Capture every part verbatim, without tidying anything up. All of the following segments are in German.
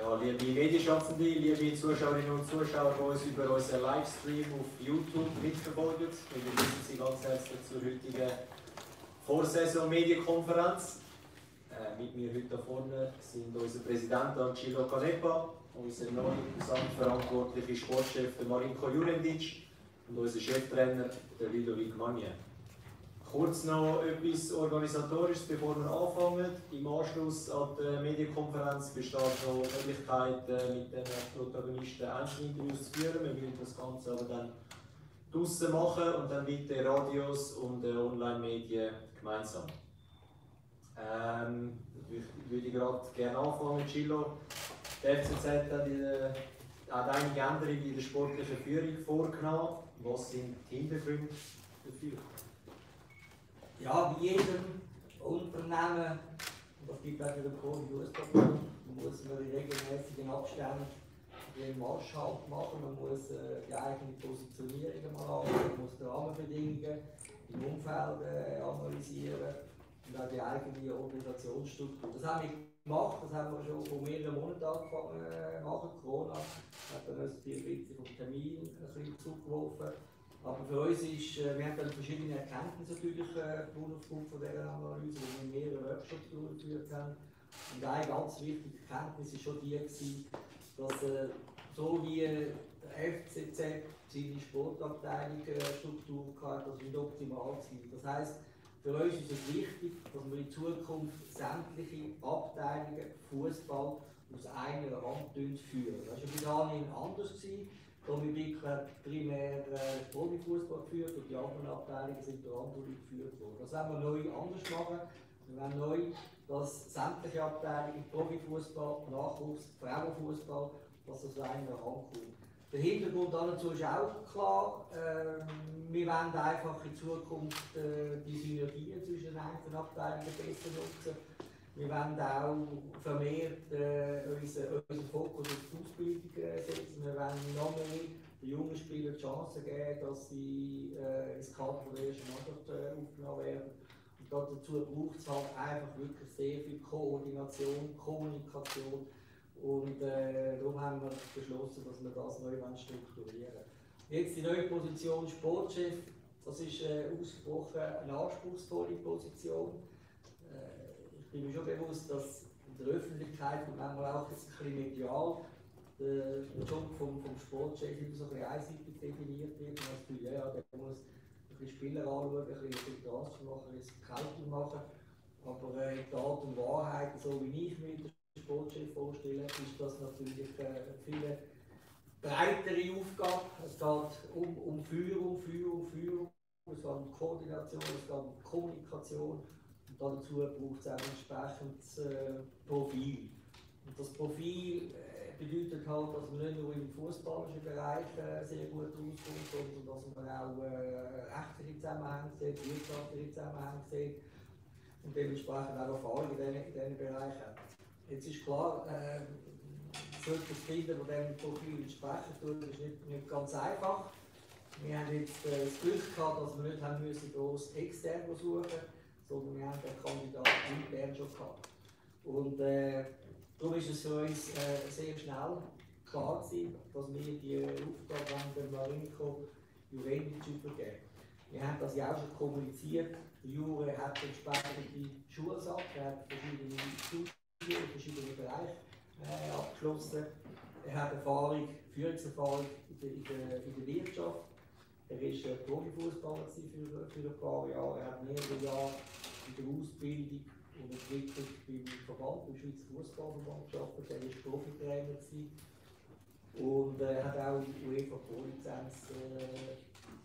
Ja, liebe Medienschaffende, liebe Zuschauerinnen und Zuschauer, die uns über unseren Livestream auf YouTube mitverfolgen. Wir begrüßen Sie ganz herzlich zur heutigen Vorsaison-Medienkonferenz. Äh, mit mir heute hier vorne sind unser Präsident Angelo Canepa, unser neu gesamtverantwortlicher Sportchef Marinko Jurendic und unser Cheftrainer Ludovic Magnier. Kurz noch etwas Organisatorisches, bevor wir anfangen. Im Anschluss an die Medienkonferenz besteht noch die Möglichkeit, mit den Protagonisten Einzelinterviews zu führen. Wir werden das Ganze aber dann draussen machen und dann mit den Radios und den Online-Medien gemeinsam. Ähm, ich würde gerade gerne anfangen, Gillo. Die F C Z hat, äh, hat einige Änderungen in der sportlichen Führung vorgenommen. Was sind die Hintergründe dafür? Ja, wie jedem Unternehmen, und das gibt auch für den Profi-Fußball, muss man in regelmäßigen Abständen den Marschhalt machen, man muss äh, die eigene Positionierung mal anschauen, man muss die Rahmenbedingungen im Umfeld äh, analysieren und auch die eigene Organisationsstruktur. Das haben wir gemacht, das haben wir schon vor mehreren Monaten angefangen äh, machen. Corona hat dann uns ein bisschen vom Termin ein bisschen zurückgeworfen. Aber für uns ist, äh, wir haben dann verschiedene Erkenntnisse natürlich äh, aufgrund von dieser Analyse, wo wir mehrere Workshops durchgeführt haben. Und eine ganz wichtige Erkenntnis war schon die, gewesen, dass äh, so wie der F C Z seine Sportabteilung äh, Struktur hat, das nicht optimal war. Das heisst, für uns ist es wichtig, dass wir in Zukunft sämtliche Abteilungen Fußball aus einer Hand führen. Das war bis dahin anders gewesen. Dominik hat primär äh, Profifußball geführt und die anderen Abteilungen sind durch andere geführt worden. Das wollen wir neu anders machen. Wir wollen neu, dass sämtliche Abteilungen Profifußball, Nachwuchs, Frauenfußball, dass das in einer Hand kommt. Der Hintergrund dazu ist auch klar. Äh, wir wollen einfach in Zukunft äh, die Synergien zwischen den einzelnen Abteilungen besser nutzen. Wir wollen auch vermehrt äh, unseren unser Fokus auf die Ausbildung äh, setzen. Wir wollen noch mehr den jungen Spielern die Chance geben, dass sie äh, ins Kader der ersten Mannschaft äh, aufgenommen werden. Und dazu braucht es halt einfach wirklich sehr viel Koordination, Kommunikation. Und äh, darum haben wir beschlossen, dass wir das neu strukturieren wollen. Jetzt die neue Position Sportchef, das ist äh, ausgesprochen eine anspruchsvolle Position. Ich bin mir schon bewusst, dass in der Öffentlichkeit und manchmal auch jetzt ein bisschen medial der Job vom, vom Sportchef immer so ein bisschen einseitig definiert wird. Man hat das Gefühl, ja, der muss ein bisschen Spieler anschauen, ein bisschen Transfer machen, ein bisschen Scouting machen. Aber äh, in Tat und Wahrheit, so wie ich mir den Sportchef vorstelle, ist das natürlich äh, eine viel breitere Aufgabe. Es geht um, um Führung, Führung, Führung. Es geht um Koordination, es geht um Kommunikation. Und dazu braucht es auch ein entsprechendes äh, Profil. Und das Profil äh, bedeutet halt, dass man nicht nur im fußballischen Bereich äh, sehr gut rauskommt, sondern dass man auch äh, rechtliche Zusammenhänge sieht, wirtschaftliche Zusammenhänge sieht und dementsprechend auch Erfahrung in diesen, in diesen Bereichen hat. Jetzt ist klar, äh, sollte es finden, das diesem Profil entsprechen tut, ist nicht, nicht ganz einfach. Wir haben jetzt äh, das Glück gehabt, dass wir nicht haben müssen, gross extern suchen mussten, sondern wir haben den Kandidaten intern schon gehabt. Und äh, darum ist es für uns äh, sehr schnell klar gewesen, dass wir die Aufgabe an den Marinko Jurendic übergeben. Wir haben das ja auch schon kommuniziert. Der Jure hat entsprechende Schulsache, er hat verschiedene Studien in verschiedenen Bereichen äh, abgeschlossen. Er hat Erfahrung, Führungserfahrung in der, in der, in der Wirtschaft. Er war Profifußballer für, für ein paar Jahre. Er hat mehrere Jahre in der Ausbildung und Entwicklung beim Verband, beim Schweizer Fußballverband gearbeitet. Er war Profitrainer und er äh, hat auch die UEFA Pro-Lizenz äh,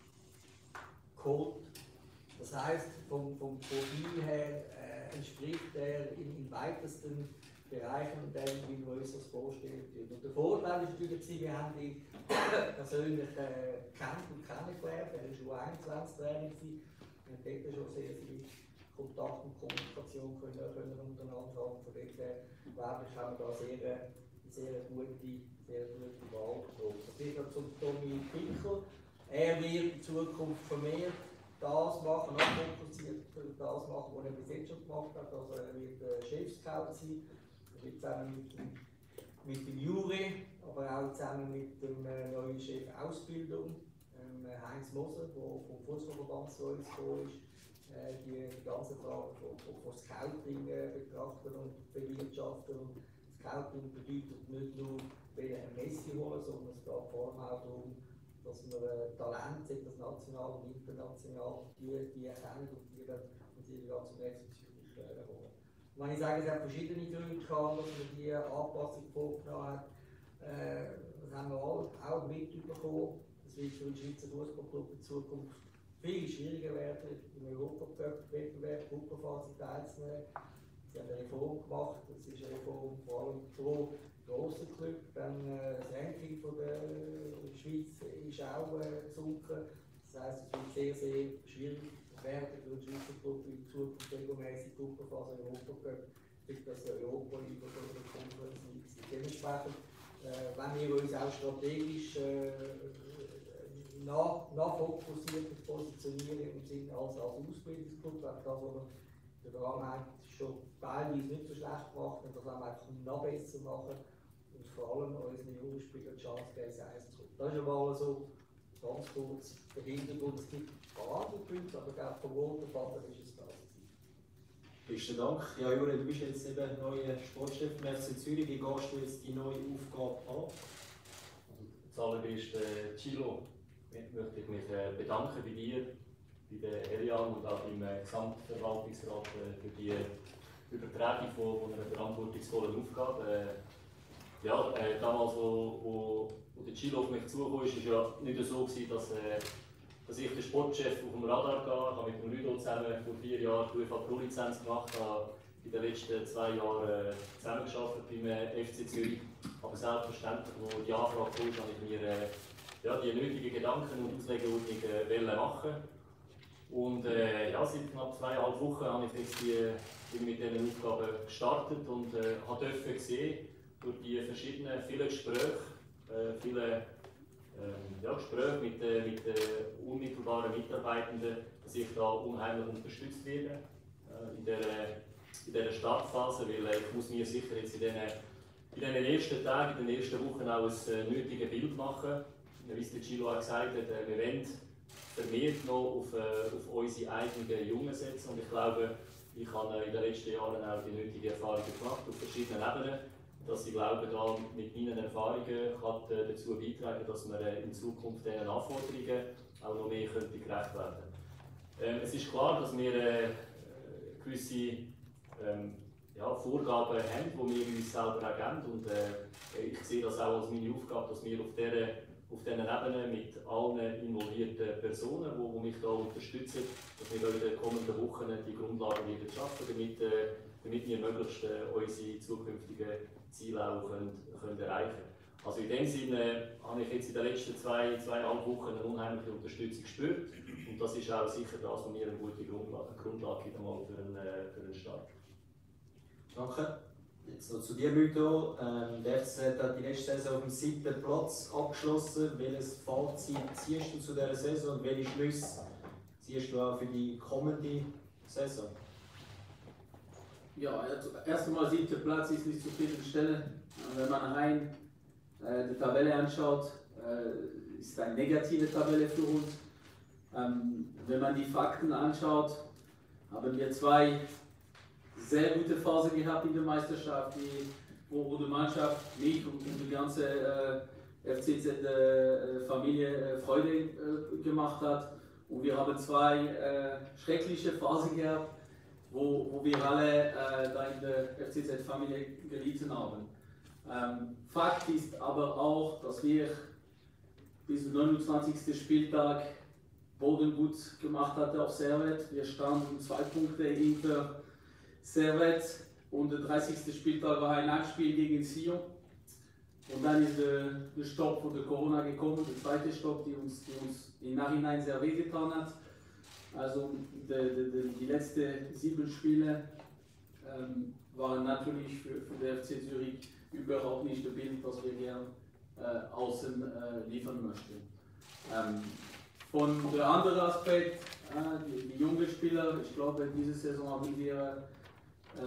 geholt. Das heisst, vom, vom Profil her äh, entspricht er in, in weitesten Bereichen dem, wie wir uns das vorstellen. Und der Vorteil war natürlich, wir haben ihn persönlich äh, kennt und kennengelernt. Er war schon einundzwanzig Trainer. Wir haben dort schon sehr viel Kontakt und Kommunikation können, können untereinander haben. Von dort her, glaube ich, haben wir da sehr, sehr gute, sehr gute Wahl getroffen. Das wird zum Tommy Pinkel. Er wird in Zukunft vermehrt das machen, noch fokussiert das machen, was er bis jetzt schon gemacht hat. Also er wird äh, Chef-Scout sein. Er wird zusammen mit dem, mit dem zusammen mit dem äh, neuen Chef Ausbildung, ähm, Heinz Moser, der vom Fußballverband zu uns gekommen ist, äh, die, die ganze Frage von, von, von Scouting äh, betrachten und bewirtschaften. Und Scouting bedeutet nicht nur ein Messi holen, sondern es geht vor allem auch darum, dass wir äh, Talente, sei das national und international, die, die erkennen und die dann und die dann zum nächsten Zürich äh, holen. Und wenn ich sage, es hat verschiedene Gründe gehabt, dass man diese Anpassung vorgenommen hat, äh, das haben wir alle auch mitbekommen. Es wird für den Schweizer Fußballclub in Zukunft viel schwieriger werden, im Europacup-Wettbewerb Gruppenphase teilzunehmen. Sie haben eine Reform gemacht, das ist eine Reform vor allem pro grossen Club. Dann äh, das Ranking von der Schweiz ist auch äh, gesunken. Das heisst, es wird sehr, sehr schwierig werden für den Schweizer Club in Zukunft regelmäßig Gruppenphase Europacup, durch das Europa League oder Conference League. Dementsprechend, äh, wenn wir uns auch strategisch äh, nachfokussiert positionieren im Sinne als, als Ausbildungsclub, das, was wir in der Vergangenheit schon teilweise nicht so schlecht gemacht haben, das wollen wir einfach noch besser machen und vor allem unseren jungen Spielern die Chance geben, ins Eis zu kommen. Das ist aber so ganz kurz der Hintergrund. Es gibt ein paar andere Punkte, aber ich glaube, vom roten Faden ist es das. Besten Dank. Ja, Jure, du bist jetzt eben neuer Sportchef im F C Zürich. Wie gehst du jetzt die neue Aufgabe an? Zuallererst, äh, Gilo, möchte ich mich äh, bedanken bei dir, bei der Elian und auch im äh, Gesamtverwaltungsrat äh, für die Übertragung von, von einer verantwortungsvollen Aufgabe. Äh, ja, äh, damals, wo, wo, wo der Gilo auf mich zugekommen ist, war ja nicht so, gewesen, dass, äh, dass ich den Sportchef auf dem Radar gehe. Ich habe mit dem Ludo zusammen vor vier Jahren die UEFA Pro-Lizenz gemacht, habe in den letzten zwei Jahren äh, zusammengearbeitet beim äh, F C Zürich. Aber selbstverständlich, als die Anfrage kam, habe ich mir äh, ja, die nötigen Gedanken und Auslegeordnungen äh, machen. Und äh, ja, seit knapp zweieinhalb Wochen habe ich jetzt die, bin mit diesen Aufgaben gestartet und äh, durfte sehen, durch die verschiedenen vielen Gespräche, äh, viele äh, ja, Gespräche mit, äh, mit äh, unmittelbaren Mitarbeitenden, dass ich da unheimlich unterstützt werde äh, in dieser in dieser Startphase, weil äh, ich muss mir sicher jetzt in diesen, in diesen ersten Tagen, in den ersten Wochen auch ein äh, nötiges Bild machen. Wie es der Gilo auch gesagt hat, äh, wir wollen vermehrt noch auf, äh, auf unsere eigenen Jungen setzen. Und ich glaube, ich habe äh, in den letzten Jahren auch die nötigen Erfahrungen gemacht auf verschiedenen Ebenen, dass ich glaube, da mit meinen Erfahrungen kann äh, dazu beitragen, dass wir äh, in Zukunft diesen Anforderungen auch noch mehr könnte gerecht werden. Ähm, es ist klar, dass wir äh, gewisse ähm, ja, Vorgaben haben, die wir uns selber auch geben. Und äh, ich sehe das auch als meine Aufgabe, dass wir auf dieser auf diesen Ebenen mit allen involvierten Personen, die, die mich da unterstützen, dass wir in den kommenden Wochen die Grundlagen wieder schaffen, damit, äh, damit wir möglichst äh, unsere zukünftigen Ziele auch können, können erreichen können. Also in dem Sinne habe ich jetzt in den letzten zwei, zweieinhalb Wochen eine unheimliche Unterstützung gespürt und das ist auch sicher das, was mir eine gute Grundlage, Grundlage gibt für einen, äh, für einen Start. Danke. Jetzt noch zu dir, Ludo. Ähm, der F C hat die letzte Saison auf dem siebten Platz abgeschlossen. Welches Fazit ziehst du zu dieser Saison und welche Schlüsse ziehst du auch für die kommende Saison? Ja, erst einmal siebter Platz ist nicht zufriedenstellend. Wenn man rein äh, die Tabelle anschaut, äh, ist eine negative Tabelle für uns. Ähm, wenn man die Fakten anschaut, haben wir zwei sehr gute Phase gehabt in der Meisterschaft, die, wo, wo die Mannschaft, mich und die ganze äh, F C Z-Familie äh, äh, Freude äh, gemacht hat. Und wir haben zwei äh, schreckliche Phasen gehabt, wo, wo wir alle äh, da in der F C Z-Familie gelitten haben. Ähm, Fakt ist aber auch, dass wir bis zum neunundzwanzigsten Spieltag Boden gut gemacht hatten auf Servet. Wir standen zwei Punkte hinter Servet und der dreißigste Spieltag war ein Nachspiel gegen Sion. Und dann ist der, der Stopp von der Corona gekommen, der zweite Stopp, die uns, die uns im Nachhinein sehr wehgetan hat. Also die, die, die letzten sieben Spiele ähm, waren natürlich für, für den F C Zürich überhaupt nicht das Bild, das wir gerne äh, außen äh, liefern möchten. Ähm, von der anderen Aspekt, äh, die, die jungen Spieler, ich glaube, diese Saison haben wir ähm,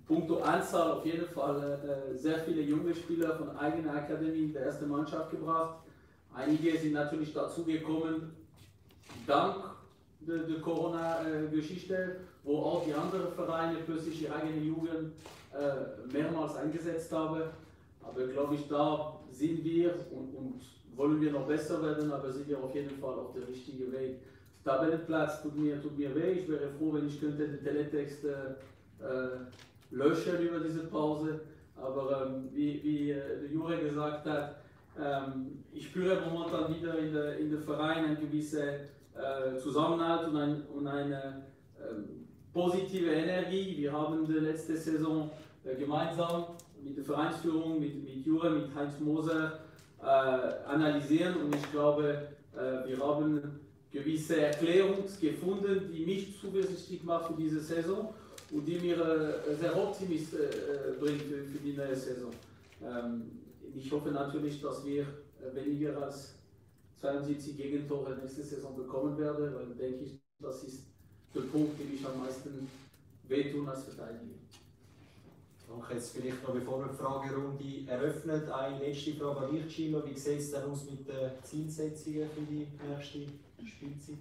punkto Anzahl auf jeden Fall äh, sehr viele junge Spieler von eigener Akademie in der ersten Mannschaft gebracht. Einige sind natürlich dazugekommen dank der, der Corona-Geschichte, wo auch die anderen Vereine plötzlich ihre eigene Jugend äh, mehrmals eingesetzt haben. Aber glaube ich, da sind wir und, und wollen wir noch besser werden, aber sind wir auf jeden Fall auf der richtigen Weg. Tabellenplatz tut mir, tut mir weh. Ich wäre froh, wenn ich könnte den Teletext äh, löschen über diese Pause. Aber ähm, wie, wie äh, der Jure gesagt hat, ähm, ich spüre momentan wieder in der, in der Verein einen gewissen äh, Zusammenhalt und, ein, und eine ähm, positive Energie. Wir haben die letzte Saison äh, gemeinsam mit der Vereinsführung, mit, mit Jure, mit Heinz Moser äh, analysieren und ich glaube, äh, wir haben gewisse Erklärungen gefunden, die mich zuversichtlich macht für diese Saison und die mir äh, sehr optimistisch äh, bringt für, für die neue Saison. Ähm, ich hoffe natürlich, dass wir äh, weniger als zweiundsiebzig Gegentore nächste Saison bekommen werden, weil denke ich, das ist der Punkt, den ich am meisten wehtun als Verteidiger. Danke. Jetzt vielleicht noch, bevor wir die Fragerunde eröffnen, eine letzte Frage an dich, Gillo. Wie sieht es denn aus mit den Zielsetzungen für die nächste Spielzeit?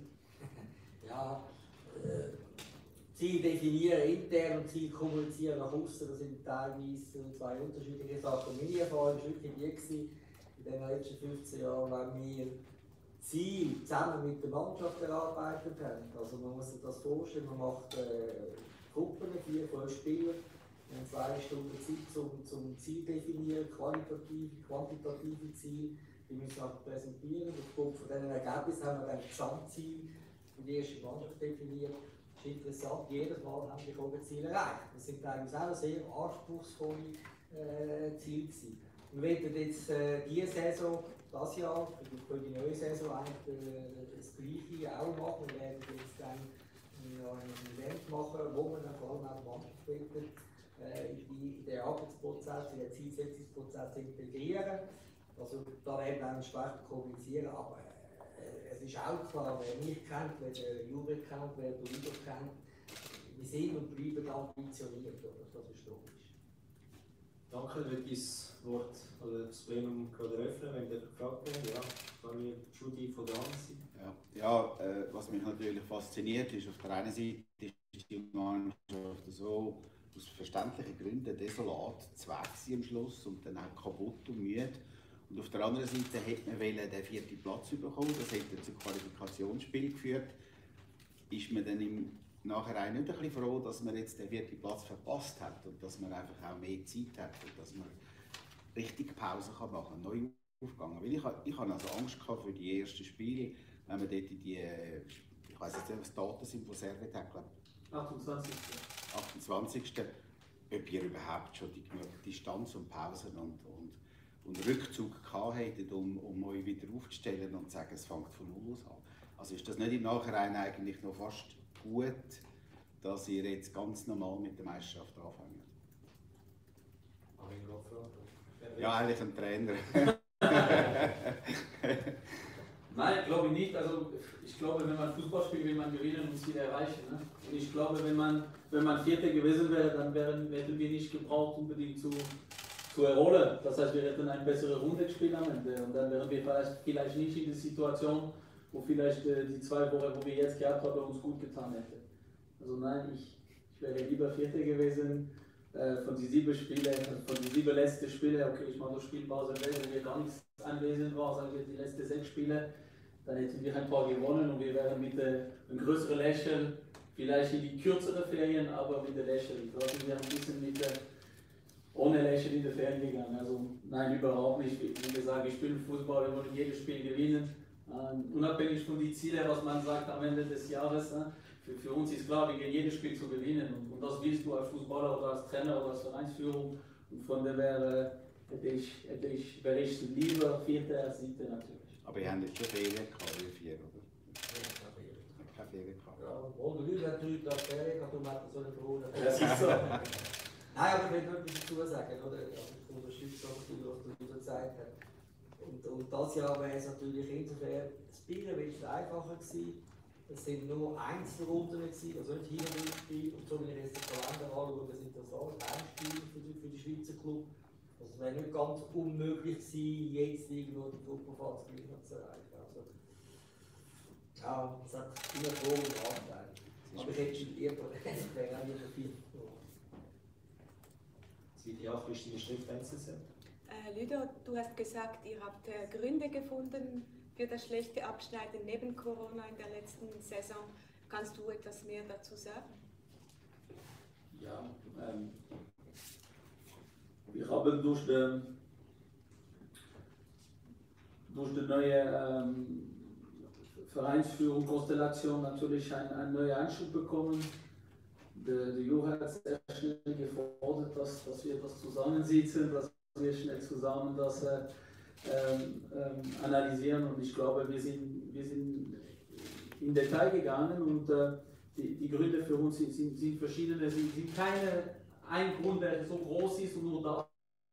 Ja, äh, Ziel definieren intern und Ziel kommunizieren nach außen, das sind teilweise zwei unterschiedliche Sachen. Meine Erfahrung war wirklich die gewesen, in den letzten fünfzehn Jahren, wenn wir Ziel zusammen mit der Mannschaft erarbeitet haben. Also man muss sich das vorstellen, man macht äh, Gruppen, vier, fünf Spieler, wir haben zwei Stunden Zeit zum, zum Ziel definieren, qualitative, quantitative Ziele, die müssen wir präsentieren. Aufgrund von diesen Ergebnissen haben wir dann ein Gesamtziel für die erste Mannschaft definiert. Das ist interessant, jedes Mal haben wir die Ziele erreicht. Das sind teilweise auch sehr anspruchsvolle äh, Ziele gewesen. Wir werden jetzt äh, diese Saison, das Jahr, für die neue Saison eigentlich äh, das Gleiche auch machen. Wir werden jetzt dann äh, ein Event machen, wo wir dann vor allem auch die Mannschaft werden, äh, in den Arbeitsprozess, in den Zielsetzungsprozess integrieren. Also da werden wir entsprechend kommunizieren, aber äh, es ist auch klar, wer mich kennt, wer den Jure kennt, wer den Liga kennt, wir sind und bleiben ambitioniert, oder? Das ist logisch. Danke, ich würde das Wort oder das Plenum gerade eröffnen, wenn ihr gefragt werdet. Ja, Daniel, Judy von der anderen Seite. Ja, ja äh, was mich natürlich fasziniert ist, auf der einen Seite ist die Mannschaft so aus verständlichen Gründen desolat zu weg am Schluss und dann auch kaputt und müde. Und auf der anderen Seite hätte man den vierten Platz bekommen, das hätte zum Qualifikationsspiel geführt. Ist man dann im Nachhinein nicht ein bisschen froh, dass man jetzt den vierten Platz verpasst hat und dass man einfach auch mehr Zeit hat und dass man richtig Pause kann machen kann, neu aufgegangen. Weil ich, ich hatte also Angst gehabt für die ersten Spiele, wenn man dort in die, ich weiß jetzt nicht, was die Daten sind, die Servet hat, glaube achtundzwanzigsten achtundzwanzigsten ob ihr überhaupt schon die genug Distanz und Pausen und, und, und Rückzug gehabt hättet, um, um euch wieder aufzustellen und zu sagen, es fängt von null aus an. Also ist das nicht im Nachhinein eigentlich noch fast gut, dass ihr jetzt ganz normal mit der Meisterschaft anfangt? Ja, eigentlich ein Trainer. Nein, glaube ich nicht. Also ich glaube, wenn man Fußball spielt, will man gewinnen und Ziele erreichen. Ne? Und ich glaube, wenn man, wenn man Vierter gewesen wäre, dann wären, hätten wir nicht gebraucht, unbedingt zu, zu erholen. Das heißt, wir hätten eine bessere Runde gespielt am Ende. Und dann wären wir vielleicht, vielleicht nicht in der Situation, wo vielleicht äh, die zwei Wochen, wo wir jetzt gehabt haben, uns gut getan hätte. Also nein, ich, ich wäre lieber Vierter gewesen. Äh, von den sieben Spielen, von den sieben letzten Spielen, okay, ich mache nur Spielpause weg, wenn wir gar nichts anwesend waren, sagen wir die letzten sechs Spiele, dann hätten wir ein paar gewonnen und wir wären mit äh, einem größeren Lächeln, vielleicht in die kürzeren Ferien, aber mit der Lächeln. Ich glaube, wir haben ein bisschen mit, äh, ohne Lächeln in die Ferien gegangen. Also nein, überhaupt nicht. Wie gesagt, ich spiele Fußball, wir wollen jedes Spiel gewinnen. Ähm, unabhängig von den Zielen, was man sagt am Ende des Jahres. Äh, für, für uns ist klar, wir gehen jedes Spiel zu gewinnen. Und, und das willst du als Fußballer oder als Trainer oder als Vereinsführung. Und von dem her äh, hätte ich, hätte ich, wäre ich lieber Vierter als Siebter natürlich. Aber ihr habt jetzt schon Ferien gehabt, ihr vier, oder? Keine Ferien gehabt. Ja, ohne Leute hat drei Tage Ferien gehabt und hat so eine Drohne. Das ist so. Nein, aber ich will noch etwas dazu sagen, oder? Also ich unterstütze auch, was du gesagt hast. Und, und das Jahr wäre es natürlich insofern, das Bieren wäre es einfacher gewesen, Es sind nur Einzelrunden gewesen, also nicht Hinrundenspiel. Und so wie ich jetzt den Kalender anschaue, sind das alles Heimspiele für die, für die Schweizer Club. Also es wäre nicht ganz unmöglich gewesen, jetzt irgendwo die Gruppenphase gleich noch zu erreichen. Also, ja, es hat immer Vor- und Nachteile. Aber ich hätte schon lieber, es wäre auch lieber viel. Sie die auch Christine Strick-Wenzel sind. Äh, Lüder, du hast gesagt, ihr habt äh, Gründe gefunden für das schlechte Abschneiden neben Corona in der letzten Saison. Kannst du etwas mehr dazu sagen? Ja, ähm, wir haben durch die, durch die neue ähm, Vereinsführung, Konstellation natürlich einen, einen neuen Einschub bekommen. Der, der Jo hat sehr schnell gefordert, dass, dass wir das zusammensitzen, dass wir schnell zusammen das äh, ähm, ähm, analysieren, und ich glaube, wir sind, wir sind in Detail gegangen, und äh, die, die Gründe für uns sind, sind, sind verschiedene. Es sind, sind keine ein Grund, der so groß ist, um nur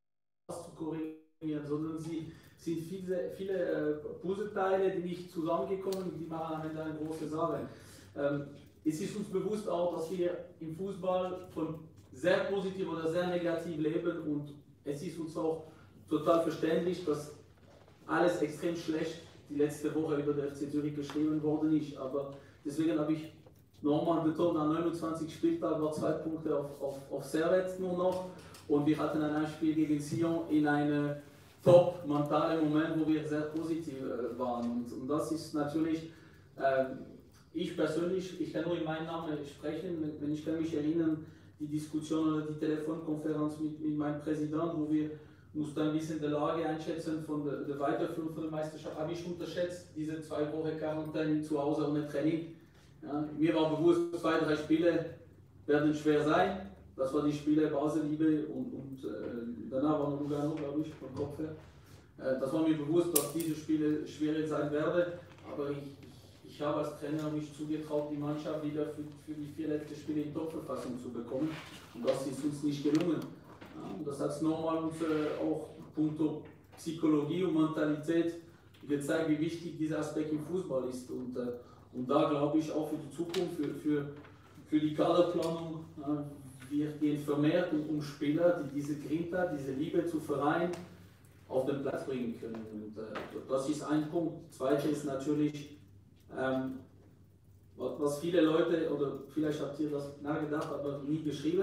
das zu korrigieren, sondern sie sind viele, viele äh, Puzzleteile, die nicht zusammengekommen sind, die machen am Ende eine große Sache. Ähm, es ist uns bewusst auch, dass wir im Fußball von sehr positiv oder sehr negativ leben, und es ist uns auch total verständlich, dass alles extrem schlecht die letzte Woche über der F C Zürich geschrieben worden ist. Aber deswegen habe ich nochmal betont, an neunundzwanzig Spieltagen war zwei Punkte auf, auf, auf Servet nur noch, und wir hatten ein Spiel gegen Sion in einem top mentalen Moment, wo wir sehr positiv äh, waren. Und, und das ist natürlich, äh, ich persönlich, ich kann nur in meinem Namen sprechen, wenn, wenn ich kann mich erinnern, die Diskussion oder die Telefonkonferenz mit, mit meinem Präsidenten, wo wir mussten ein bisschen die Lage einschätzen von der, der Weiterführung von der Meisterschaft, habe ich unterschätzt, diese zwei Wochen Quarantäne zu Hause ohne Training. Ja, mir war bewusst, zwei, drei Spiele werden schwer sein. Das waren die Spiele Basel-Liebe, und, und äh, danach war noch Lugano, glaube ich, vom Kopf her. Äh, das war mir bewusst, dass diese Spiele schwierig sein werden, aber ich, ich habe als Trainer mich zugetraut, die Mannschaft wieder für, für die vier letzten Spiele in Topverfassung zu bekommen, und das ist uns nicht gelungen. Ja, und das hat nochmal uns äh, auch punkto Psychologie und Mentalität gezeigt, wie wichtig dieser Aspekt im Fußball ist. Und, äh, und da glaube ich auch für die Zukunft, für, für, für die Kaderplanung, äh, wir gehen vermehrt um, um Spieler, die diese Grinta, diese Liebe zu Verein auf den Platz bringen können. Und äh, das ist ein Punkt. Zweite ist natürlich, ähm, was viele Leute, oder vielleicht habt ihr das nachgedacht, aber nie geschrieben.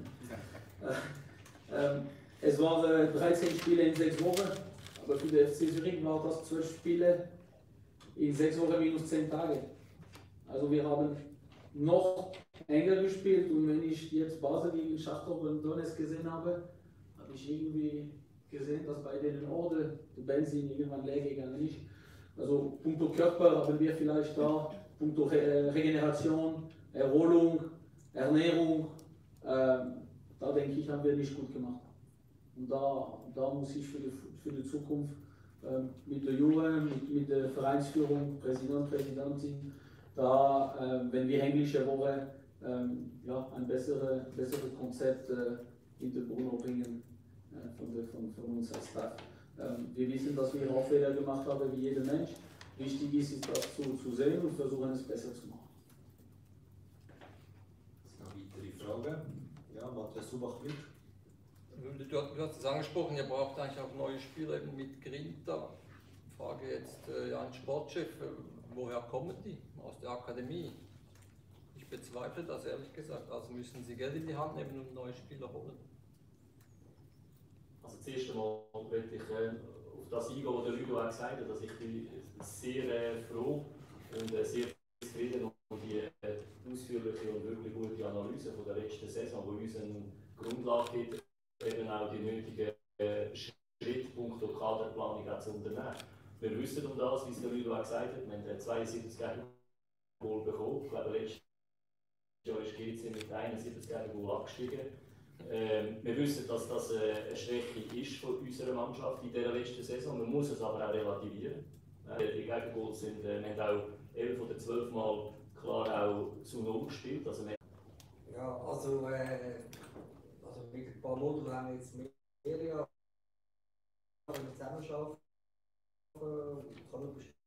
äh, ähm, es waren dreizehn Spiele in sechs Wochen, aber für den F C Zürich war das zwölf Spiele in sechs Wochen minus zehn Tage. Also wir haben noch enger gespielt, und wenn ich jetzt Basel gegen Schachtor und Donetsk gesehen habe, habe ich irgendwie gesehen, dass bei denen Orde der Benzin irgendwann leer gegangen ist. Also punkto Körper haben wir vielleicht da, punkto Re Regeneration, Erholung, Ernährung, äh, da denke ich, haben wir nicht gut gemacht. Und da, da muss ich für die, für die Zukunft äh, mit der Jury, mit, mit der Vereinsführung, Präsident, Präsidentin, da, äh, wenn wir englische Woche ähm, ja, ein besseres bessere Konzept äh, in den Bruno bringen äh, von, der, von, von uns als Staff. Ähm, wir wissen, dass wir auch Fehler gemacht haben, wie jeder Mensch. Wichtig ist, ist das zu, zu sehen und versuchen, es besser zu machen. Noch weitere Fragen? Ja, Matthias Subach-Blick. Du, du hast es angesprochen, ihr braucht eigentlich auch neue Spieler eben mit Grinta. Frage jetzt äh, an den Sportchef, äh, woher kommen die? Aus der Akademie? Ich bezweifle das ehrlich gesagt, also müssen Sie Geld in die Hand nehmen und neue Spieler holen. Also zuerst einmal möchte ich äh, auf das eingehen, was der Ludo auch gesagt hat. Also ich bin sehr äh, froh und äh, sehr zufrieden und die äh, ausführliche und wirklich gute Analyse von der letzten Saison, die uns eine Grundlage gibt, eben auch die nötigen äh, Schrittpunkte und Kaderplanung auch zu unternehmen. Wir wissen um das, wie es der Ludo auch gesagt hat, wir haben zweiundsiebzig Gegengol bekommen. Ich glaube, letztes Jahr ist G C mit einundsiebzig Gegengol abgestiegen. Ähm, wir wissen, dass das eine Schwäche ist von unserer Mannschaft in dieser letzten Saison. Man muss es aber auch relativieren. Äh, die Gegengoals sind, äh, wir haben auch elf oder zwölf Mal klar auch zu Null gespielt. Also ja, also, äh, also mit ein paar Modulen haben wir jetzt mehrere Jahre zusammenarbeiten. Ich kann nur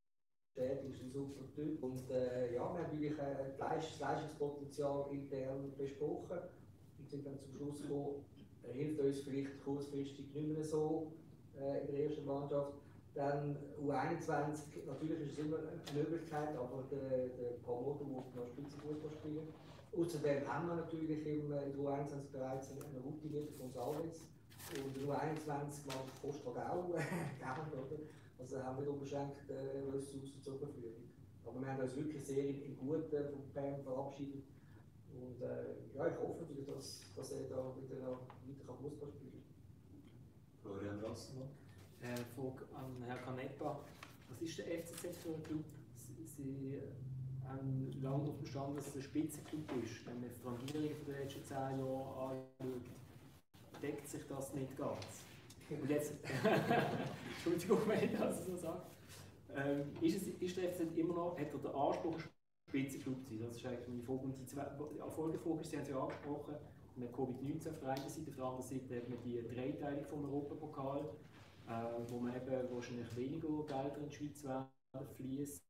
bestätigt, ist ein super Typ. Und äh, ja, wir haben natürlich äh, das Leistungspotenzial intern besprochen. Wir sind dann zum Schluss gekommen, er hilft uns vielleicht kurzfristig nicht mehr so äh, in der ersten Mannschaft. Dann U einundzwanzig, natürlich ist es immer eine Möglichkeit, aber der, der Promoter muss noch Spitzenfußball spielen. Außerdem haben wir natürlich im, in der U einundzwanzig bereits einen routinierten González. Und in der U einundzwanzig macht Costa auch gerne, oder? Also haben wir unbeschränkt äh, Ressourcen zur Verfügung. Aber wir haben uns wirklich sehr im Guten von Bern verabschiedet. Und äh, ja, ich hoffe natürlich, dass, dass er da wieder weiter Fußball spielen kann. Florian Rassenmann. Äh, Frage an Herrn Canepa. Was ist der F C Z für ein Club? Sie, Sie haben lange darauf bestanden, dass es ein Spitzenclub ist. Wenn man die Rangierung der letzten zehn Jahre anschaut, deckt sich das nicht ganz. Und jetzt, Entschuldigung, wenn ich das so sage. Ähm, ist, es, ist der F C Z immer noch, hat er den Anspruch, ein Spitzenclub zu sein? Das ist eigentlich meine Frage. Und die, zwei, die Folgefrage ist, Sie haben es ja angesprochen, mit Covid neunzehn auf der einen Seite, auf der anderen Seite hat man die Dreiteilung vom Europapokal, äh, wo man eben wahrscheinlich weniger Gelder in die Schweiz werden fließen.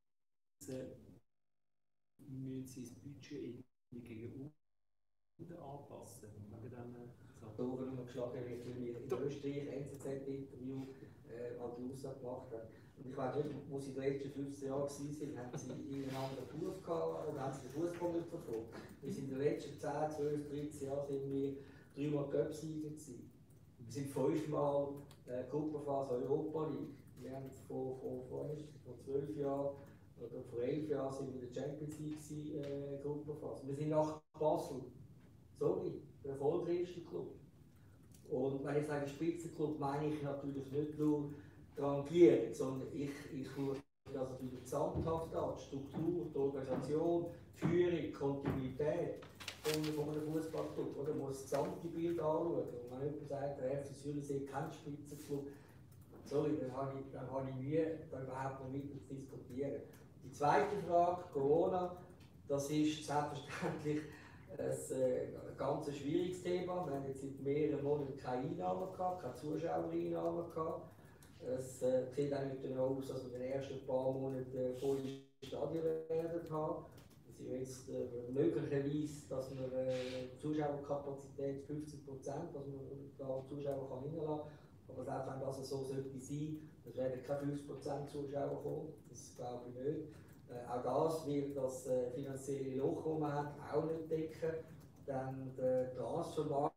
Müssen Sie das Budget irgendwie gegen unten anpassen? So, wenn man geschlagen wird, weil ich in Österreich N Z Z-Interview äh, an die Aussage gemacht habe. Und ich weiß nicht, wo sie in den letzten fünfzehn Jahren waren, haben sie einen anderen Beruf gehabt oder haben sie den Fußball nicht verfolgt? Wir sind in den letzten zehn, zwölf, dreizehn Jahren sind wir dreimal Cup-Sieger gewesen. Wir sind fünfmal äh, Gruppenphase Europa League. Wir haben vor, vor, vor, vor zwölf Jahren oder vor elf Jahren sind wir in der Champions League äh, Gruppenphase. Wir sind nach Basel. Sorry, der erfolgreichste Club. Und wenn ich sage Spitzenclub, meine ich natürlich nicht nur die Rangierung, sondern ich, ich schaue das natürlich gesamthaft an. Die Struktur, die Organisation, die Führung, die Kontinuität von einem Fußballclub. Man muss das gesamte Bild anschauen. Und wenn jemand sagt, der F C Zürich sei kein Spitzenclub, sorry, dann habe ich, dann habe ich Mühe, da überhaupt noch weiter zu diskutieren. Die zweite Frage, Corona, das ist selbstverständlich ein äh, ganz schwieriges Thema. Wir haben jetzt seit mehreren Monaten keine Einnahmen gehabt, keine Zuschauereinnahmen gehabt. Es äh, sieht auch nicht danach aus, dass wir in den ersten paar Monaten äh, volle Stadien werden haben. Das ist jetzt äh, möglicherweise, dass wir äh, Zuschauerkapazität fünfzig Prozent, dass man da Zuschauer kann reinlassen kann. Aber selbst wenn das so sollte sein, es werden keine fünfzig Prozent Zuschauer kommen, das glaube ich nicht. Äh, auch das wird das äh, finanzielle Loch, das man hat, auch nicht decken. Dann der Transfermarkt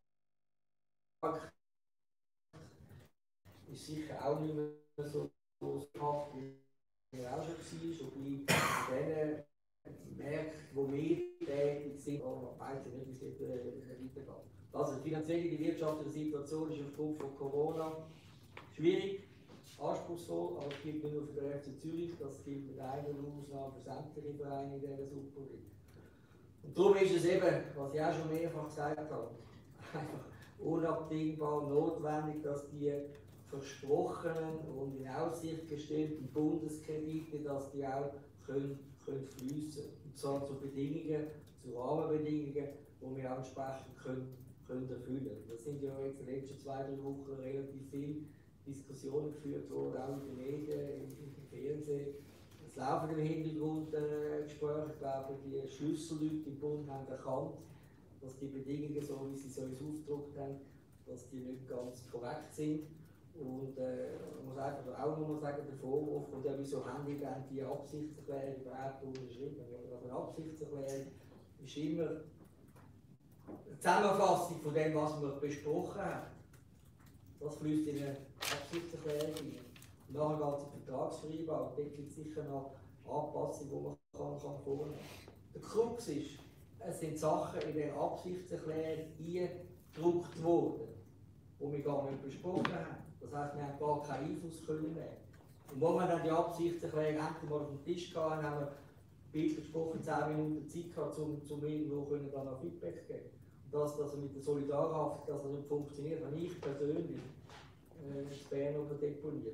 ist sicher auch nicht mehr so großartig, wie er auch schon war. Wobei in den Märkten, wo wir tätig sind, aber weiß ich nicht, wie es dort äh, weitergeht. Also die finanzielle, die wirtschaftliche Situation ist aufgrund von Corona schwierig. Anspruchsvoll, aber es gilt nicht nur für den F C Zürich, das gilt mit einer Ausnahme für sämtliche Vereine in dieser Super League. Und darum ist es eben, was ich auch schon mehrfach gesagt habe, einfach unabdingbar notwendig, dass die versprochenen und in Aussicht gestellten Bundeskredite, dass die auch können, können fließen. Und zwar zu Bedingungen, zu Rahmenbedingungen, die wir auch entsprechend können, können erfüllen können. Das sind ja jetzt in den letzten zwei, drei Wochen relativ viele Diskussionen geführt worden, auch in den Medien, im, im Fernsehen. Es laufen im Hintergrund äh, Gespräche. Ich glaube, die Schlüsselleute im Bund haben erkannt, dass die Bedingungen, so wie sie es uns aufgedruckt haben, dass die nicht ganz korrekt sind. Und äh, man muss einfach auch noch mal sagen, der Vorwurf, und ja, wieso haben die dann die Absichtserklärung überhaupt unterschrieben? Also eine Absichtserklärung ist immer eine Zusammenfassung von dem, was wir besprochen haben. Das fließt in eine Absichtserklärung ein. Und nachher geht es in die Vertragsvereinbarung. Dort gibt es sicher noch Anpassungen, die man kann, kann vornehmen kann. Der Krux ist, es sind Sachen in der Absichtserklärung eingedruckt worden, die wir gar nicht besprochen haben. Das heisst, wir haben gar keinen Einfluss können nehmen. Und als wir dann die Absichtserklärung endlich mal auf dem Tisch hatten, haben wir bildlich gesprochen zehn Minuten Zeit gehabt, um, um irgendwo können dann noch Feedback geben. Und dass das mit der Solidarhaft dass das nicht funktioniert, habe ich persönlich äh, in Bern oben deponiert.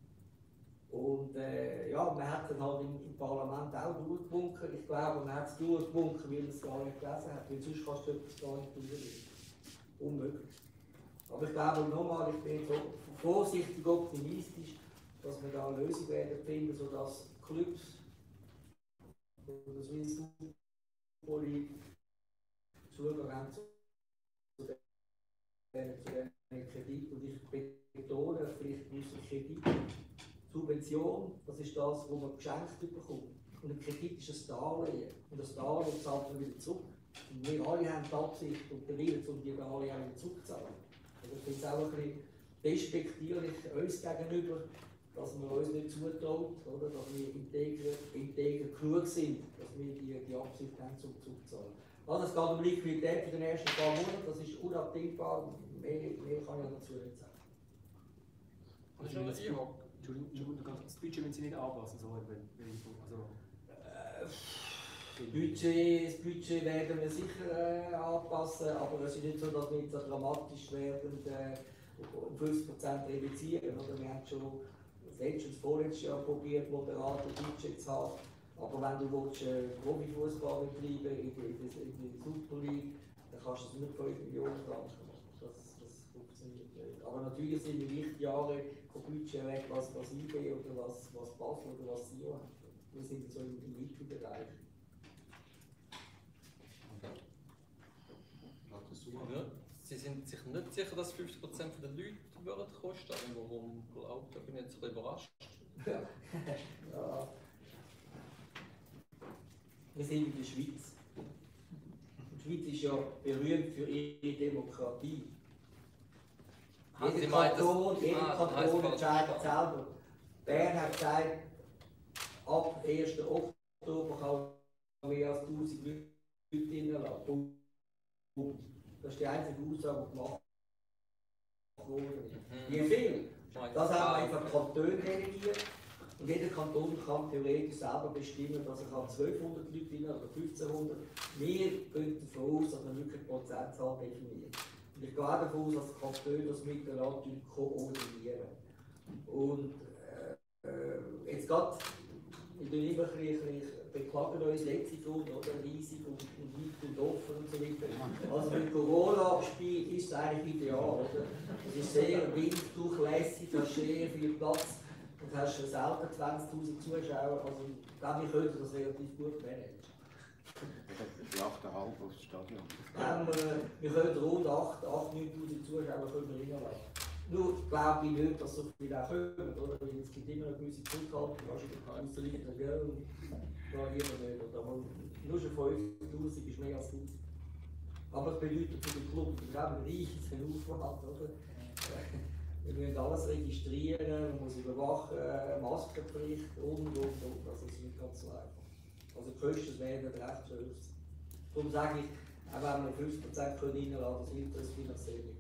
Und äh, ja, man hat dann halt im, im Parlament auch durchgewunken. Ich glaube, man hat es durchgewunken, weil man es gar nicht gelesen hat, weil sonst kannst du etwas gar nicht durchlesen. Unmöglich. Aber ich glaube nochmal, ich bin so vorsichtig optimistisch, dass wir da eine Lösung werden finden, sodass Clubs oder Swiss Football League Zugang haben zu diesen Kredit. Und ich betone vielleicht diese Kredit. Subvention, das ist das, was man geschenkt bekommt. Und ein Kredit ist ein Darlehen. Und das Darlehen zahlt man wieder zurück. Und wir alle haben die Absicht und den Willen, um die Darlehen auch wieder zurückzuzahlen. Also ich finde es auch ein bisschen despektierlich uns gegenüber, dass man uns nicht zutraut, oder? Dass wir integer, integer genug sind, dass wir die, die Absicht haben, zum zurückzuzahlen. Also es geht um Liquidität für den ersten paar Monate, das ist unabdingbar. Mehr, mehr kann ich dazu nicht sagen. Also das, Entschuldigung, Entschuldigung, das Budget müssen Sie nicht anpassen, so, wenn, wenn, also, äh, das, Budget, das Budget werden wir sicher äh, anpassen, aber es ist nicht so, dass wir jetzt dramatisch werden äh, um fünfzig Prozent reduzieren. Oder? Wir haben schon das letzte und das vorletzte Jahr probiert, moderate Budget zu haben. Aber wenn du willst, äh, Profifußball betreiben in der, in der Super League, dann kannst du es nicht fünf Millionen Franken machen. Das, das funktioniert nicht. Aber natürlich sind die Lichtjahre von Budget weg, was, was I B oder was, was Basel oder was Sion haben. Wir sind so im, im Mittelbereich. Ja, Sie sind sich nicht sicher, dass fünfzig Prozent der Leute würden kosten. Aber warum glaubt ihr? Ich bin jetzt ein bisschen überrascht. Ja. Ja. Wir sind in der Schweiz. Die Schweiz ist ja berühmt für ihre Demokratie. Jeder Kanton, jeder Kanton entscheidet selber. Bern hat gesagt, ab ersten Oktober kann mehr als tausend Leute reinlassen. Das ist die einzige Aussage, die gemacht wurde. Wie viel? Das haben einfach Kantone delegiert. Und jeder Kanton kann theoretisch selber bestimmen, dass er zwölfhundert Leute rein oder fünfzehnhundert. Wir gehen davon aus, dass man wirklich eine Prozentzahl definiert. Und ich gehe auch davon aus, dass die Kantone das miteinander koordinieren. Und äh, äh, jetzt geht, wir tun immer ein bisschen, beklagen uns letzte Grund, oder? Riesig und, und weit und offen und so weiter. Also mit Corona spielt ist es eigentlich ideal, oder? Es ist sehr winddurchlässig, es ist sehr viel Platz. Und hast selten zwanzigtausend Zuschauer, also wir könnten das relativ gut managen. Die acht Komma fünf aufs Stadion. Ähm, äh, wir können rund acht, neuntausend Zuschauer reinlassen. Nur glaube ich nicht, dass so viele auch kommen, oder? Weil es gibt immer eine gewisse Zurückhaltung, du kannst nicht sagen, ja, da lieber nicht. Oder? Nur schon fünftausend ist mehr als tausend. Aber es bedeutet für den Club, wir haben einen riesigen Aufwand, oder? Wir müssen alles registrieren, man muss überwachen, Maskenpflicht und und und. Also es ist nicht ganz so einfach. Also die Kosten werden recht hoch. Darum sage ich, auch wenn wir fünfzig Prozent reinlassen können, das hilft uns finanziell nicht.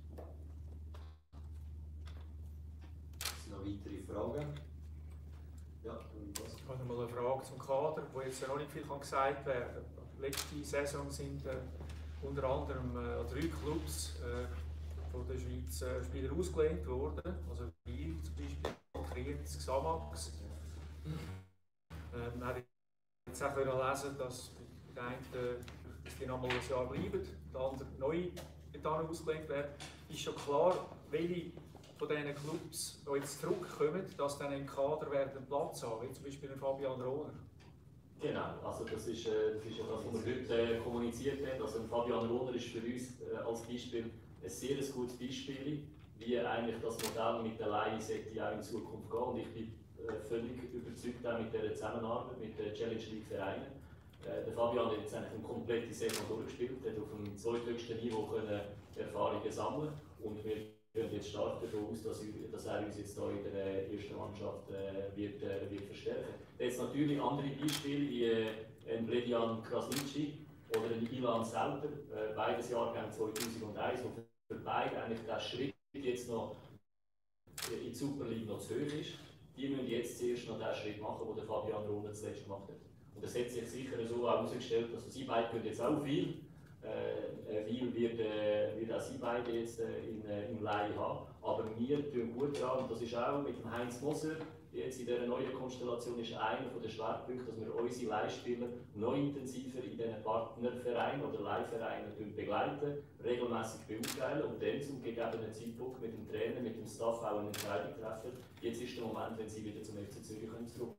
Sind noch weitere Fragen? Ja, und was? Ich habe noch mal eine Frage zum Kader, wo jetzt noch nicht viel gesagt werden kann. Letzte Saison sind äh, unter anderem äh, drei Clubs äh, von der Schweiz äh, Spieler ausgelehnt worden, also Biel zum Beispiel, Kriens, Xamax. Ähm, man hat jetzt auch lesen, dass die einen dass die noch mal ein Jahr bleiben, die anderen neu ausgelehnt werden. Ist schon klar, welche von diesen Clubs, die jetzt zurückkommen, dass dann im Kader werden einen Platz haben, wie zum Beispiel Fabian Rohner? Genau, also das ist, äh, das ist ja das, was wir heute äh, kommuniziert haben. Also Fabian Rohner ist für uns äh, als Beispiel ein sehr gutes Beispiel, wie eigentlich das Modell mit der Leihe sollte auch in Zukunft gehen. Und ich bin äh, völlig überzeugt auch mit der Zusammenarbeit mit den Challenge League Vereinen. Äh, der Fabian hat jetzt eigentlich eine komplette Saison durchgespielt, hat auf dem zweithöchsten Niveau können Erfahrungen sammeln und wir gehen jetzt stark davon aus, dass, dass er uns jetzt hier in der ersten Mannschaft äh, wird, äh, wird verstärken. Jetzt natürlich andere Beispiele wie äh, ein Bledian Krasnitschi oder ein Ilan selber, äh, beides Jahrgang zweitausendeins, wo für beide eigentlich der Schritt jetzt noch in die Super League noch zu hoch ist. Die müssen jetzt zuerst noch den Schritt machen, den der Fabian Rohner zuletzt gemacht hat. Und das hat sich sicher so auch herausgestellt, dass sie beide können jetzt auch viel. Äh, Wiel wird, äh, wird auch sie beide jetzt äh, in, äh, in Leihe haben. Aber wir tun gut daran, und das ist auch mit dem Heinz Moser, jetzt in dieser neuen Konstellation ist einer der Schwerpunkte, dass wir unsere Leihspieler noch intensiver in diesen Partnervereinen oder Leihvereinen begleiten, regelmäßig beurteilen und dann zum gegebenen Zeitpunkt mit dem Trainer, mit dem Staff auch eine Entscheidung treffen. Jetzt ist der Moment, wenn sie wieder zum F C Zürich zurückkommen.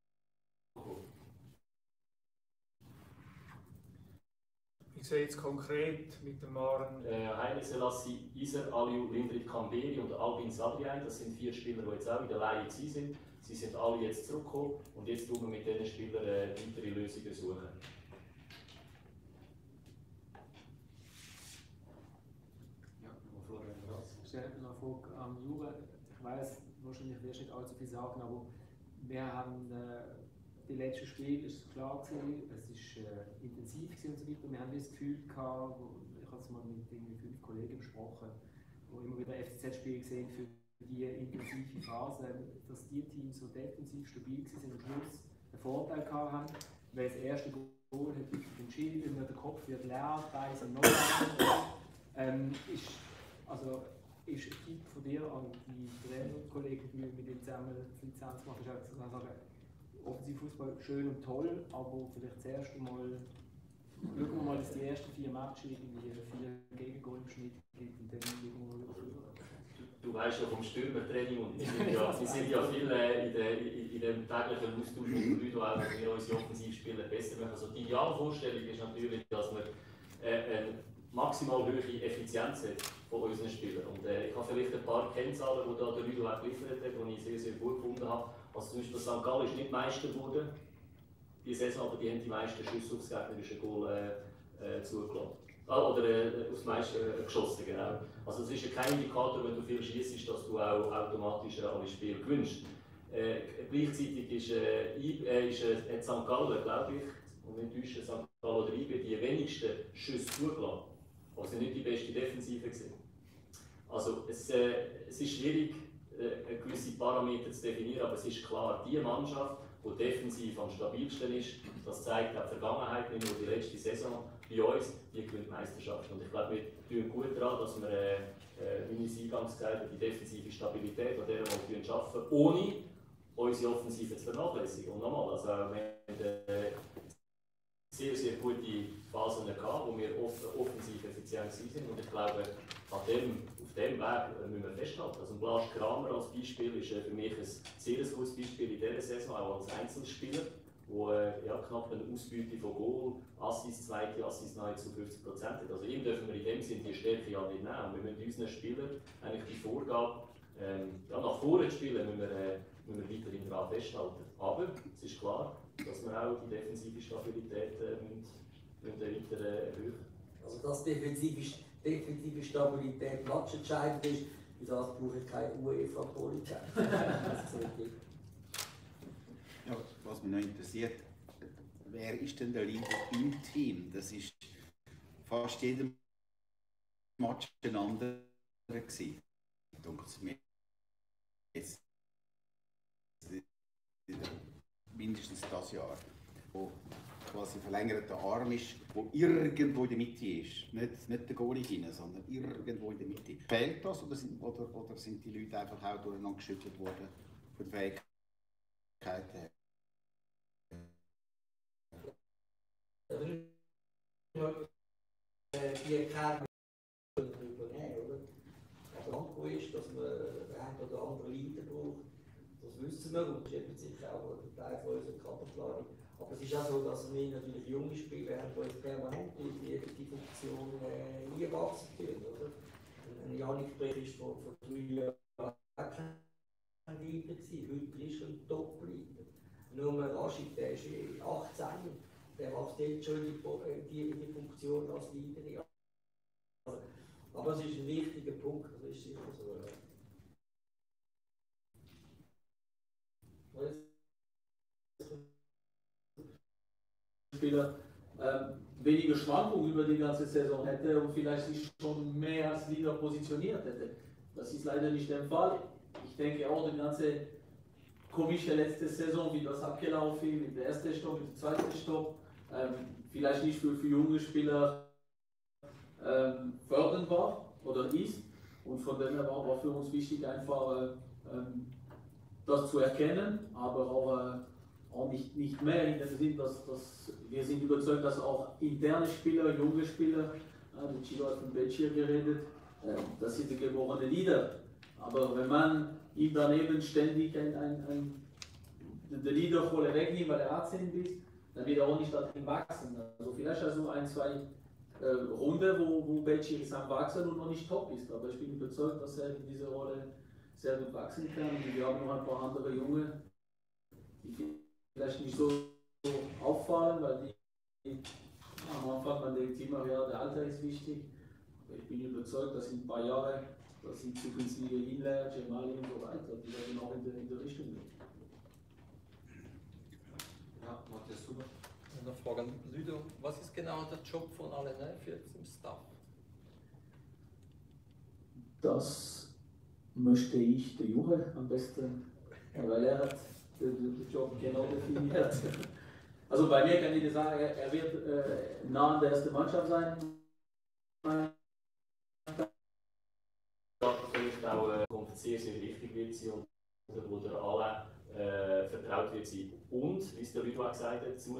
Ich sehe jetzt konkret mit dem Maren. Äh, Haile Selassie, Iser, Aliou, Lindrit Kamberi und Albin Sabriain, das sind vier Spieler, die jetzt auch in der Leihe waren. Sie sind alle jetzt zurückgekommen und jetzt suchen wir mit diesen Spielern äh, weitere Lösungen suchen. Ja, Florian Grass. Ich stelle noch eine Frage an Jure. Ich weiss, wahrscheinlich wirst du nicht allzu viel sagen, aber wir haben äh, die letzten Spiele ist es klar gewesen, es ist äh, intensiv gewesen und so weiter. Wir haben das Gefühl gehabt, wo, ich habe es mal mit irgendwie fünf Kollegen besprochen, wo immer wieder F C Z-Spiele gesehen für die intensive Phase, dass die Teams so defensiv stabil waren und am Schluss einen Vorteil gehabt haben, weil das erste Goal hat wirklich entschieden, der Kopf wird leer, beide sind noch leer. ähm, ist, also, ist ein Tipp von dir an die Trainer und Kollegen, die mit dem zusammen Lizenz machen, ist auch sagen, Offensivfußball schön und toll, aber vielleicht das erste Mal schauen wir mal, dass die ersten vier Matches irgendwie vier Gegengol im Schnitt gibt und dann irgendwo rüber. Du weißt ja vom Stürmertraining und wir sind ja, wir sind ja viel äh, in, de, in, in dem täglichen Austausch mit den Leuten, auch wenn wir unsere Offensivspieler besser machen. Also die Idealvorstellung ist natürlich, dass wir äh, eine maximal hohe Effizienz haben von unseren Spielern. Und äh, ich habe vielleicht ein paar Kennzahlen, die da der Leute auch geliefert hat, die ich sehr, sehr gut gefunden habe. Also zum Beispiel Sankt Gallen ist nicht Meister geworden, die Saison, aber die haben die meisten Schüsse aufs gegnerische Goal äh, äh, zugelassen. Ah, oder äh, aufs meiste äh, geschossen, genau. Also es ist ja kein Indikator, wenn du viel schießt, dass du auch automatisch äh, alle Spiele gewinnst. Äh, gleichzeitig ist, äh, äh, ist äh, Sankt Gallen, glaube ich, und nicht täuschen, Sankt Gallen oder I B die wenigsten Schüsse zugelassen. Also nicht die beste Defensive gewesen. Also es, äh, es ist schwierig, äh, gewisse Parameter zu definieren, aber es ist klar, die Mannschaft, die defensiv am stabilsten ist, das zeigt auch die Vergangenheit, nicht nur die letzte Saison, bei uns, die gewinnt Meisterschaften. Und ich glaube, wir tun gut daran, dass wir, äh, wie ich es eingangs gesagt habe, die defensive Stabilität an der wir schaffen, ohne unsere Offensive zu vernachlässigen. Und nochmal, also wir haben äh, sehr, sehr gute Phasen gehabt, wo wir oft offensiv effizient sind. Und ich glaube, an dem, auf dem Weg müssen wir festhalten. Also Blaž Kramer als Beispiel ist äh, für mich ein sehr gutes Beispiel in dieser Saison, auch als Einzelspieler, wo äh, ja, knapp eine Ausbeute von Goal, Assist, zweite Assist nahezu fünfzig Prozent hat. Also ihm dürfen wir in dem Sinne die Stärke ja nicht nehmen. Wir müssen unseren Spielern eigentlich die Vorgabe, ähm, ja, nach vorne spielen, müssen wir, äh, müssen wir weiterhin daran festhalten. Aber es ist klar, dass wir auch die defensive Stabilität äh, müssen, müssen weiter äh, erhöhen. Also dass defensive, defensive Stabilität matchentscheidend ist, für das brauche ich keine UEFA-Qualität. Ja, was mich noch interessiert, wer ist denn der Leader im Team? Das ist fast jedem Match ein anderer gewesen. Jetzt, mindestens das Jahr, wo quasi verlängerter Arm ist, wo irgendwo in der Mitte ist. Nicht, nicht der Goalie hinein, sondern irgendwo in der Mitte. Fehlt das oder sind, oder, oder sind die Leute einfach auch durcheinander geschüttelt worden von der Fähigkeit her? Die Kerne übernehmen, oder? Was Manko ist, dass man den einen oder anderen Leiter braucht, das wissen wir und das ist eben sicher auch ein Teil von unserer Kaderplanung. Aber es ist auch so, dass wir natürlich junge Spieler haben, die jetzt permanent in die, die Funktion äh, eingewachsen sind, oder? Ein Janik Brech ist vor, vor drei Jahren kein Leiter gewesen, heute ist er ein Top-Leiter. Nur Rashid, der ist achtzehn. Der macht jetzt schon die, die, die Funktion als Leader. Aber es ist ein wichtiger Punkt, das ist sicher so. Spieler ähm, weniger Schwankungen über die ganze Saison hätte und vielleicht sich schon mehr als Leader positioniert hätte. Das ist leider nicht der Fall. Ich denke auch, die ganze komische letzte Saison, wie das abgelaufen ist, mit der ersten Stopp, mit der zweiten Stopp, ähm, vielleicht nicht für, für junge Spieler ähm, fördernd war oder ist. Und von dem her war, war für uns wichtig, einfach äh, ähm, das zu erkennen, aber auch, äh, auch nicht, nicht mehr in dem Sinn, dass, dass wir sind überzeugt, dass auch interne Spieler, junge Spieler, äh, der Giro hat von Beccia geredet, äh, das sind die geborenen Leader. Aber wenn man ihm daneben ständig ein, ein, ein, den Leaderrolle wegnimmt, weil er achtzehn ist, dann wird er auch nicht darin wachsen. Also vielleicht also ein, zwei äh, Runde, wo, wo Beccia ist am Wachsen und noch nicht top ist. Aber ich bin überzeugt, dass er in dieser Rolle sehr gut wachsen kann. Und wir haben noch ein paar andere Junge, die vielleicht nicht so, so auffallen, weil die am Anfang man denkt immer, ja, der Alter ist wichtig. Aber ich bin überzeugt, dass in ein paar Jahren, dass in zukünftige Inler, Gemali und so weiter, die werden auch in der, in der Richtung gehen. Ja, Matthias, super. Eine Frage an Ludo. Was ist genau der Job von Alain Neff jetzt im Staff? Das möchte ich der Junge am besten, weil er hat den, den Job genau definiert. Also bei mir kann ich dir sagen, er, er wird äh, nah an der ersten Mannschaft sein. Vielleicht auch äh, sehr, sehr wichtig wird sein und wo der Alain äh, vertraut wird sein. Und, wie es der Ludo auch gesagt hat,